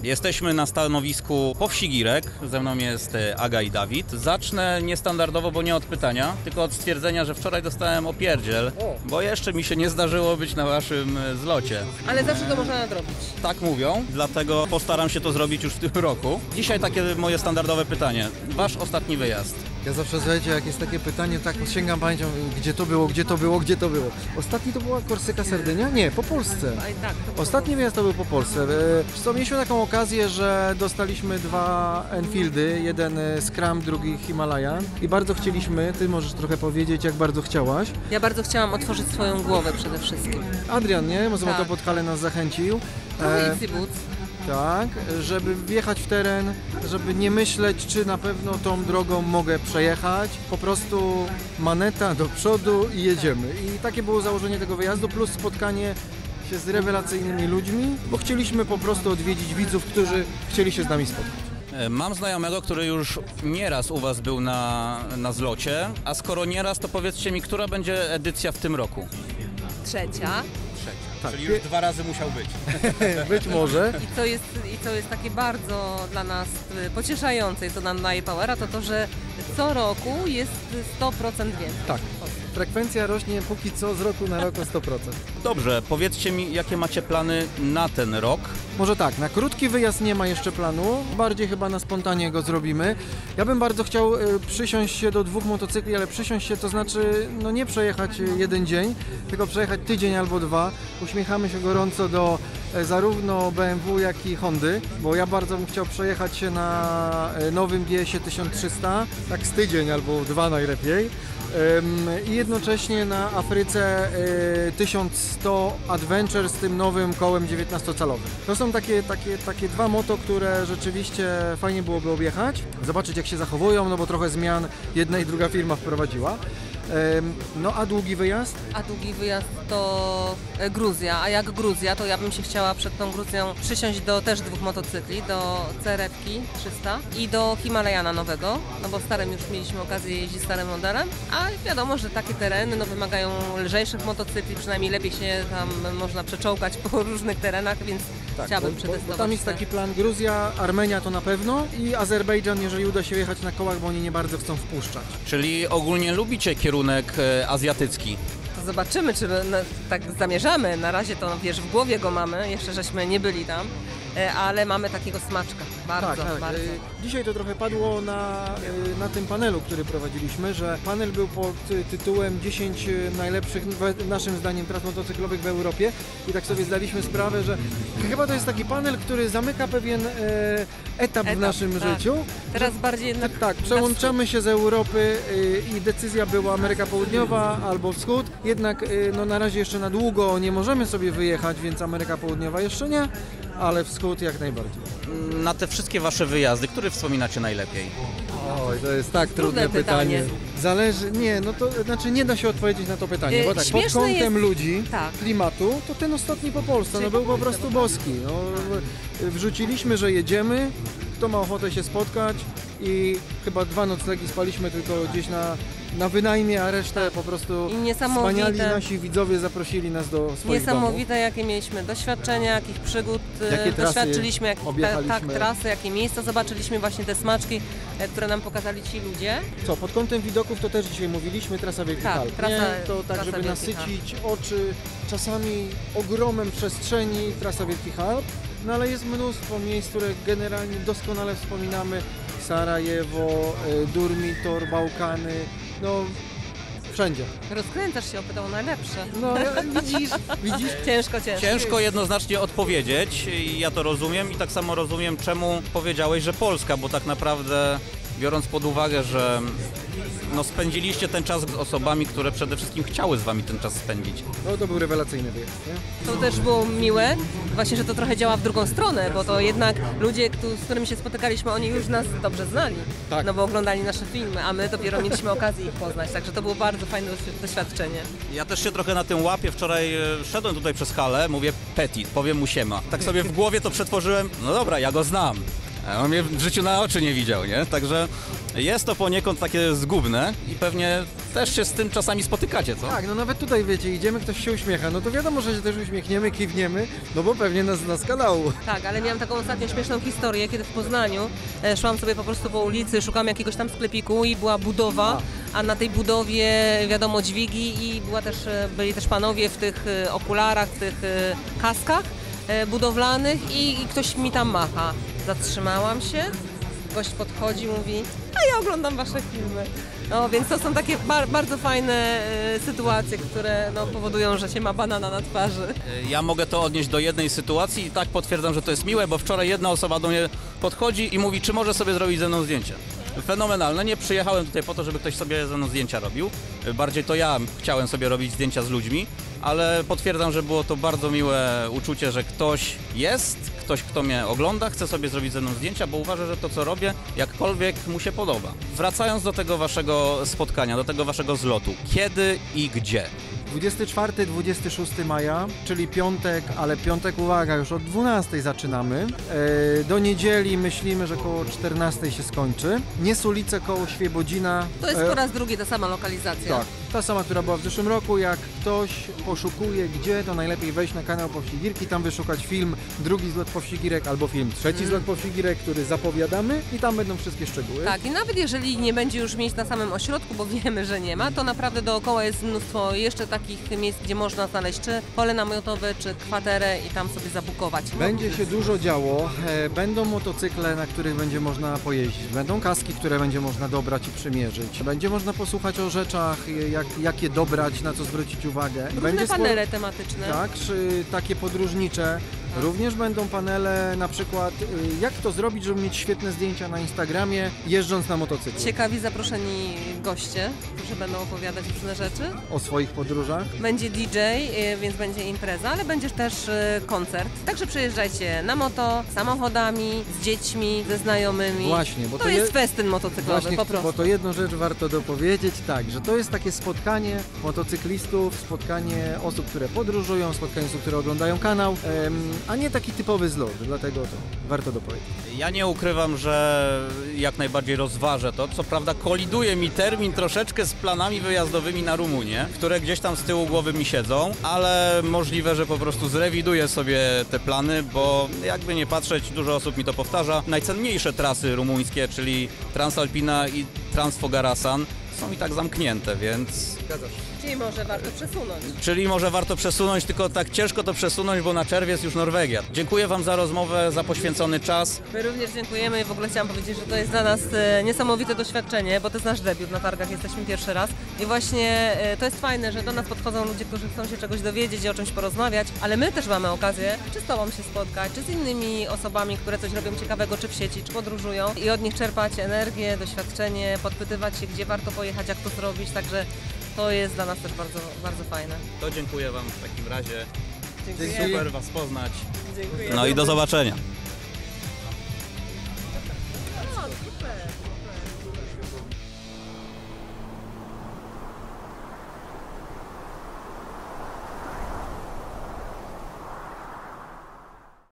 Jesteśmy na stanowisku po wsi Girek, ze mną jest Aga i Dawid. Zacznę niestandardowo, bo nie od pytania, tylko od stwierdzenia, że wczoraj dostałem opierdziel, bo jeszcze mi się nie zdarzyło być na waszym zlocie. Ale zawsze to można nadrobić. Tak mówią, dlatego postaram się to zrobić już w tym roku. Dzisiaj takie moje standardowe pytanie. Wasz ostatni wyjazd. Ja zawsze, słuchajcie, jak jest takie pytanie, tak sięgam pamięcią, gdzie to było. Ostatni to była Korsyka, Sardynia? Nie, po Polsce. Ostatni wyjazd to był po Polsce. Co, mieliśmy taką okazję, że dostaliśmy 2 Enfieldy, jeden Scram, drugi Himalayan i bardzo chcieliśmy, ty możesz trochę powiedzieć, jak bardzo chciałaś. Ja bardzo chciałam otworzyć swoją głowę przede wszystkim. Adrian, nie? Może Tak. to Podhale nas zachęcił. Easy Boots. Tak, żeby wjechać w teren, żeby nie myśleć, czy na pewno tą drogą mogę przejechać. Po prostu maneta do przodu i jedziemy. I takie było założenie tego wyjazdu, plus spotkanie się z rewelacyjnymi ludźmi, bo chcieliśmy po prostu odwiedzić widzów, którzy chcieli się z nami spotkać. Mam znajomego, który już nieraz u was był na zlocie, a skoro nieraz, to powiedzcie mi, która będzie edycja w tym roku? Trzecia. Tak, Czyli już 2 razy musiał być. być może. I co jest takie bardzo dla nas pocieszające i co nam daje powera, to, że co roku jest 100% więcej. Tak. Frekwencja rośnie póki co z roku na rok o 100%. Dobrze, powiedzcie mi, jakie macie plany na ten rok? Może tak, na krótki wyjazd nie ma jeszcze planu, bardziej chyba na spontanie go zrobimy. Ja bym bardzo chciał przysiąść się do 2 motocykli, ale przysiąść się to znaczy no nie przejechać jeden dzień, tylko przejechać tydzień albo 2. Uśmiechamy się gorąco do zarówno BMW, jak i Hondy, bo ja bardzo bym chciał przejechać się na nowym GS-ie 1300, tak z tydzień albo 2 najlepiej. I jednocześnie na Afryce 1100 Adventure z tym nowym kołem 19-calowym. To są takie 2 moto, które rzeczywiście fajnie byłoby objechać, zobaczyć jak się zachowują, no bo trochę zmian jedna i druga firma wprowadziła. No a długi wyjazd? A długi wyjazd to Gruzja, a jak Gruzja, to ja bym się chciała przed tą Gruzją przysiąść do też 2 motocykli, do CRF-ki 300 i do Himalajana nowego, no bo starym już mieliśmy okazję jeździć starym modelem, a wiadomo, że takie tereny no, wymagają lżejszych motocykli, przynajmniej lepiej się tam można przeczołgać po różnych terenach, więc chciałabym przetestować. Bo tam jest taki plan Gruzja, Armenia to na pewno i Azerbejdżan, jeżeli uda się jechać na kołach, bo oni nie bardzo chcą wpuszczać. Czyli ogólnie lubicie kierunek azjatycki? To zobaczymy, czy tak zamierzamy. Na razie to wiesz, w głowie go mamy, jeszcze żeśmy nie byli tam, ale mamy takiego smaczka. Bardzo, tak. bardzo. Dzisiaj to trochę padło na tym panelu, który prowadziliśmy, że panel był pod tytułem 10 najlepszych, naszym zdaniem, tras motocyklowych w Europie i tak sobie zdaliśmy sprawę, że chyba to jest taki panel, który zamyka pewien etap w naszym życiu. Teraz bardziej jednak... Tak, przełączamy się z Europy i decyzja była Ameryka Południowa albo Wschód, jednak no, na razie jeszcze na długo nie możemy sobie wyjechać, więc Ameryka Południowa jeszcze nie, ale Wschód jak najbardziej. Na te wszystkie wasze wyjazdy, który wspominacie najlepiej? Oj, to jest tak trudne pytanie. Zależy, to znaczy nie da się odpowiedzieć na to pytanie, bo tak, pod Śmieszne kątem jest- ludzi, tak. klimatu, to ten ostatni po Polsce, no był po prostu boski. No, wrzuciliśmy, że jedziemy, kto ma ochotę się spotkać i chyba 2 noclegi spaliśmy tylko gdzieś na wynajmie, a resztę po prostu I niesamowite- wspaniali nasi widzowie zaprosili nas do swoich domów. Niesamowite, jakie mieliśmy doświadczenia, jakich przygód Jakie trasy doświadczyliśmy, jakich objechaliśmy. trasy, jakie miejsca zobaczyliśmy, właśnie te smaczki, które nam pokazali ci ludzie. Co, pod kątem widoków to też dzisiaj mówiliśmy, trasa Wielkich Tak, Alp, trasa- nie? To tak, trasa żeby Wielkich nasycić oczy czasami ogromem przestrzeni, trasa Wielkich Alp, no ale jest mnóstwo miejsc, które generalnie doskonale wspominamy, Sarajewo, Durmitor, Bałkany, no wszędzie. Rozkręcasz się, opytał o najlepsze. No widzisz? Ciężko. Ciężko jednoznacznie odpowiedzieć i ja to rozumiem i tak samo rozumiem, czemu powiedziałeś, że Polska, bo tak naprawdę biorąc pod uwagę, że no, spędziliście ten czas z osobami, które przede wszystkim chciały z wami ten czas spędzić. No to był rewelacyjny wyjazd, nie? To też było miłe, właśnie, że to trochę działa w drugą stronę, bo to jednak ludzie, z którymi się spotykaliśmy, oni już nas dobrze znali, Tak. no bo oglądali nasze filmy, a my dopiero mieliśmy okazję ich poznać, także to było bardzo fajne doświadczenie. Ja też się trochę na tym łapię. Wczoraj szedłem tutaj przez halę, mówię Petit, powiem mu siema. Tak sobie w głowie to przetworzyłem, no dobra, ja go znam. A on mnie w życiu na oczy nie widział, nie? Także jest to poniekąd takie zgubne i pewnie też się z tym czasami spotykacie, co? Tak, no nawet tutaj wiecie, idziemy, ktoś się uśmiecha, no to wiadomo, że się też uśmiechniemy, kiwniemy, no bo pewnie nas zna z kanału. Tak, ale miałam taką ostatnio śmieszną historię, kiedy w Poznaniu szłam sobie po prostu po ulicy, szukałam jakiegoś tam sklepiku i była budowa, a na tej budowie wiadomo dźwigi i byli też panowie w tych okularach, w tych kaskach budowlanych i ktoś mi tam macha. Zatrzymałam się, gość podchodzi, mówi, a ja oglądam wasze filmy. No więc to są takie bardzo fajne sytuacje, które no, powodują, że się ma banana na twarzy. Ja mogę to odnieść do jednej sytuacji i tak potwierdzam, że to jest miłe, bo wczoraj jedna osoba do mnie podchodzi i mówi, czy może sobie zrobić ze mną zdjęcie. Fenomenalne. Nie przyjechałem tutaj po to, żeby ktoś sobie ze mną zdjęcia robił. Bardziej to ja chciałem sobie robić zdjęcia z ludźmi, ale potwierdzam, że było to bardzo miłe uczucie, że ktoś kto mnie ogląda, chce sobie zrobić ze mną zdjęcia, bo uważa, że to, co robię, jakkolwiek mu się podoba. Wracając do tego waszego spotkania, do tego waszego zlotu, kiedy i gdzie? 24-26 maja, czyli piątek, ale piątek, uwaga, już od 12 zaczynamy. Do niedzieli myślimy, że koło 14 się skończy. Niesulice koło Świebodzina. To jest po raz drugi ta sama lokalizacja. Tak, ta sama, która była w zeszłym roku. Jak ktoś poszukuje gdzie, to najlepiej wejść na kanał Powsigirki, tam wyszukać film drugi zlot Powsigirek albo film trzeci zlot Powsigirek, który zapowiadamy i tam będą wszystkie szczegóły. Tak, i nawet jeżeli nie będzie już miejsc na samym ośrodku, bo wiemy, że nie ma, to naprawdę dookoła jest mnóstwo jeszcze takich miejsc, gdzie można znaleźć czy pole namiotowe, czy kwaterę i tam sobie zabukować. Będzie się dużo działo, będą motocykle, na których będzie można pojeździć, będą kaski, które będzie można dobrać i przymierzyć, będzie można posłuchać o rzeczach, jak je dobrać, na co zwrócić uwagę. Różne panele tematyczne. Tak, czy takie podróżnicze. Również będą panele, na przykład jak to zrobić, żeby mieć świetne zdjęcia na Instagramie, jeżdżąc na motocyklu. Ciekawi zaproszeni goście, którzy będą opowiadać różne rzeczy. O swoich podróżach. Będzie DJ, więc będzie impreza, ale będzie też koncert. Także przyjeżdżajcie na moto, samochodami, z dziećmi, ze znajomymi. Właśnie, bo to jest festyn motocyklowy, właśnie, po prostu. bo to jedną rzecz warto dopowiedzieć, tak, że to jest takie spotkanie motocyklistów, spotkanie osób, które podróżują, spotkanie osób, które oglądają kanał, a nie taki typowy zlot, dlatego to warto dopowiedzieć. Ja nie ukrywam, że jak najbardziej rozważę to. Co prawda koliduje mi termin troszeczkę z planami wyjazdowymi na Rumunię, które gdzieś tam z tyłu głowy mi siedzą, ale możliwe, że po prostu zrewiduję sobie te plany, bo jakby nie patrzeć, dużo osób mi to powtarza, najcenniejsze trasy rumuńskie, czyli Transalpina i Transfogarasan, są i tak zamknięte, więc... Czyli może warto przesunąć. Czyli może warto przesunąć, tylko tak ciężko to przesunąć, bo na czerwiec już Norwegia. Dziękuję wam za rozmowę, za poświęcony czas. My również dziękujemy i w ogóle chciałam powiedzieć, że to jest dla nas niesamowite doświadczenie, bo to jest nasz debiut na targach, jesteśmy pierwszy raz i właśnie to jest fajne, że do nas podchodzą ludzie, którzy chcą się czegoś dowiedzieć i o czymś porozmawiać, ale my też mamy okazję czy z tobą się spotkać, czy z innymi osobami, które coś robią ciekawego, czy w sieci, czy podróżują i od nich czerpać energię, doświadczenie, podpytywać się, gdzie warto pojechać, jak to zrobić, także to jest dla nas też bardzo, bardzo fajne. To dziękuję wam w takim razie. Dziękuję. Super was poznać. Dziękuję. No i do zobaczenia. O, super.